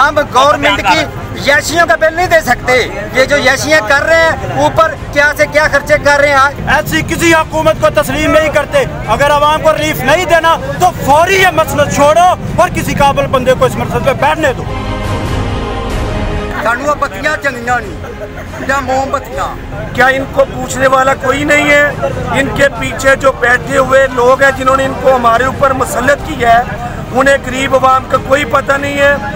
हम गवर्नमेंट की यशियों का बिल नहीं दे सकते। ये जो यशियाँ कर रहे हैं ऊपर क्या से क्या खर्चे कर रहे हैं, ऐसी किसी हुकूमत को तस्लीम नहीं करते। अगर आवाम को रिलीफ नहीं देना तो फौरी ये मसला छोड़ो और किसी काबिल बंदे को इस मसले पे बैठने दो। सानू बत्तियां चंगियां नहीं या मोमबत्तियां, क्या इनको पूछने वाला कोई नहीं है? इनके पीछे जो बैठे हुए लोग हैं जिन्होंने इनको हमारे ऊपर मुसल्लत किया है, उन्हें गरीब आवाम का कोई पता नहीं है।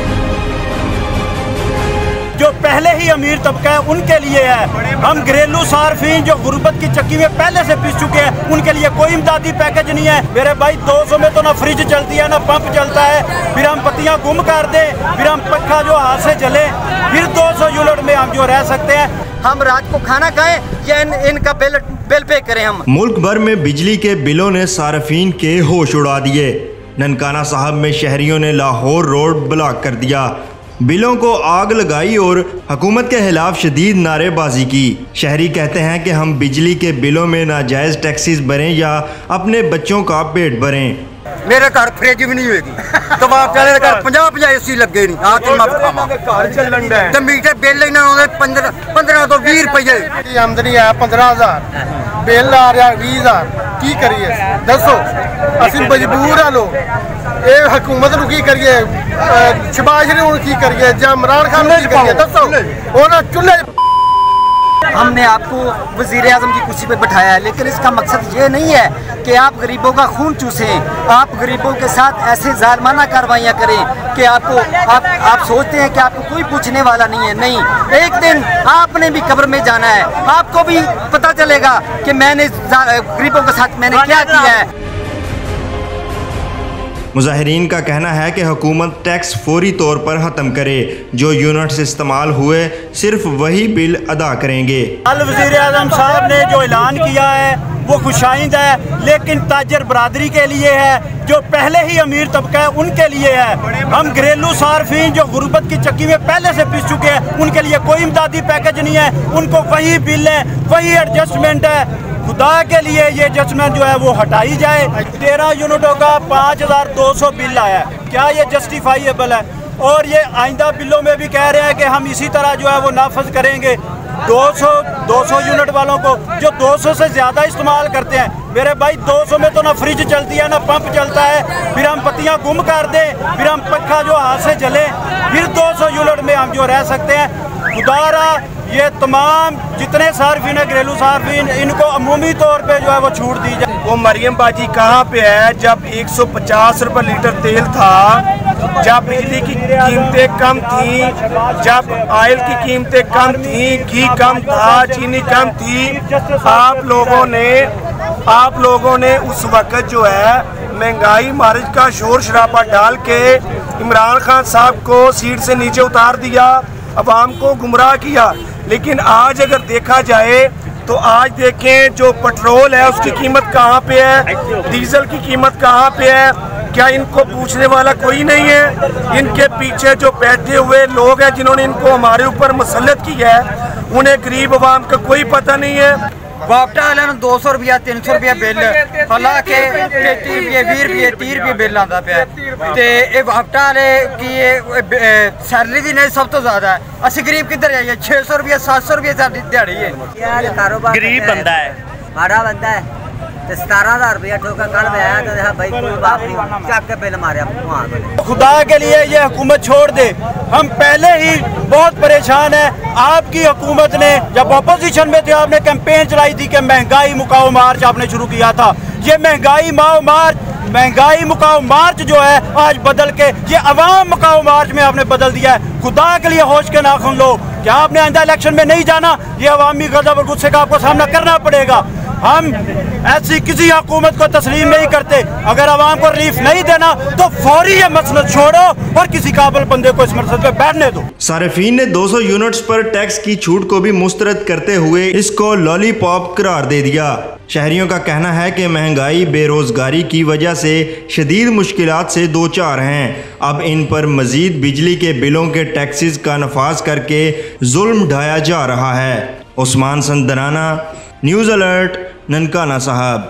जो पहले ही अमीर तबका है उनके लिए है। हम घरेलू सार्फिन जो गुर्बत की चक्की में पहले से पिस चुके हैं, उनके लिए कोई इमदादी पैकेज नहीं है। मेरे भाई 200 में तो ना फ्रिज चलती है ना पंप चलता है, फिर हम पत्तियां गुम कर दें, फिर हम पक्का जो हाथ से जले, फिर 200 यूनिट में हम जो रह सकते हैं। हम रात को खाना खाएं या इनका बिल पे करें। हम मुल्क भर में बिजली के बिलों ने सार्फिन के होश उड़ा दिए। ननकाना साहब में शहरियों ने लाहौर रोड ब्लॉक कर दिया, बिलों को आग लगाई और हुकूमत के खिलाफ शदीद नारेबाजी की। शहरी कहते हैं कि हम बिजली के बिलों में नाजायज़ टैक्सेस भरें या अपने बच्चों का पेट भरें। मेरे घर फ्रिज भी नहीं होगी तो आप चले घर 50 एसी लगे नहीं तो मीटर बिल लेना 15 तो 20 रुपये आमदनी है 15,000 बिल आ रहा 20,000 की करिए दसो असि मजबूर है लोग ये हुकूमत नूं की करिए शहबाज नूं की करिए या इमरान खान नूं की करिए दसो उन्होंने चूल्हे। हमने आपको वज़ीर आज़म की कुर्सी पर बैठाया है, लेकिन इसका मकसद ये नहीं है कि आप गरीबों का खून चूसें, आप गरीबों के साथ ऐसे जालमाना कार्रवाइयाँ करें कि आप सोचते हैं कि आपको कोई पूछने वाला नहीं है। नहीं, एक दिन आपने भी कब्र में जाना है, आपको भी पता चलेगा कि मैंने गरीबों के साथ मैंने क्या किया है। मुजाहिरीन का कहना है कि हुकूमत टैक्स फौरी तौर पर ख़त्म करे, जो यूनिट्स इस्तेमाल हुए सिर्फ वही बिल अदा करेंगे। कल वज़ीर आज़म साहब ने जो ऐलान किया है वो खुशाइंद है, लेकिन ताजर बरादरी के लिए है, जो पहले ही अमीर तबका है उनके लिए है। हम घरेलू सार्फिन जो गुर्बत की चक्की में पहले से पिस चुके हैं, उनके लिए कोई इमदादी पैकेज नहीं है। उनको वही बिल है, वही एडजस्टमेंट है। खुदा के लिए ये एडजस्टमेंट जो है वो हटाई जाए। 13 यूनिटों का 5,200 बिल आया है, क्या ये जस्टिफाइएबल है? और ये आइंदा बिलों में भी कह रहे हैं कि हम इसी तरह जो है वो नाफज करेंगे 200 यूनिट वालों को जो 200 से ज़्यादा इस्तेमाल करते हैं। मेरे भाई 200 में तो ना फ्रिज चलती है ना पंप चलता है, फिर हम पत्तियां गुम कर दें, फिर हम पक्का जो हाथ से जले, फिर 200 यूनिट में हम जो रह सकते हैं। खुदारा ये तमाम जितने सार्फिन है घरेलू सार्फिन, इनको अमूमी तौर पे जो है वो छूट दी जाए। वो मरियम बाजी कहाँ पे है जब 150 रुपये लीटर तेल था, जब बिजली की कीमतें कम थी, जब ऑयल की कीमतें कम थी, घी कम था, चीनी कम थी। आप लोगों ने उस वक़्त जो है महंगाई मार्च का शोर शराबा डाल के इमरान खान साहब को सीट से नीचे उतार दिया, अवाम को गुमराह किया। लेकिन आज अगर देखा जाए तो आज देखें जो पेट्रोल है उसकी कीमत कहाँ पे है, डीजल की कीमत कहाँ पे है? क्या इनको पूछने वाला कोई नहीं है? इनके पीछे जो बैठे हुए लोग हैं जिन्होंने इनको हमारे ऊपर मुसल्लत किया है, उन्हें गरीब आवाम का कोई पता नहीं है। वापटा वाले 200 रुपया 300 रुपया बिल, हालांकि 30 रुपये 20 रुपये 30 रुपये बिल आता पाया ते वापटा वाले की सैलरी भी नहीं सब तो ज्यादा है। असि गरीब किधर जाइए? 600 रुपया 700 रुपये दिहाड़ी है। गरीब बंदा है, माड़ा बंदा है, 17,000 रुपया ठोका। कल में आया तो भाई कोई बाप नहीं चक के बिल मारे वहाँ। खुदा के लिए ये हुकूमत छोड़ दे, हम पहले ही बहुत परेशान हैं। आपकी हुकूमत ने जब अपोजिशन में थे आपने कैंपेन चलाई थी कि महंगाई मुकाओ मार्च आपने शुरू किया था। ये महंगाई मुकाओ मार्च जो है आज बदल के ये अवाम मुकाओ मार्च में आपने बदल दिया है। खुदा के लिए होश के नाखून लो, क्या आपने आइंदा इलेक्शन में नहीं जाना? ये अवामी गज़ब और गुस्से का आपको सामना करना पड़ेगा। हम ऐसी किसी हुकूमत को तस्लीम नहीं करते। अगर आवाम को रिलीफ नहीं देना तो फौरी ये मसला छोड़ो और किसी काबिल बंदे को इस मसले पे बैठने दो। सार्फिन ने 200 यूनिट्स पर टैक्स की छूट को भी मुस्तरद करते हुए इसको लॉलीपॉप करार दे दिया। शहरियों का कहना है कि महंगाई बेरोजगारी की वजह से शदीद मुश्किलात से दो चार हैं। अब इन पर मजीद बिजली के बिलों के टैक्सेस का नफाज करके जुल्म ढाया जा रहा है। उस्मान संदराना, न्यूज़ अलर्ट, ननकाना साहब।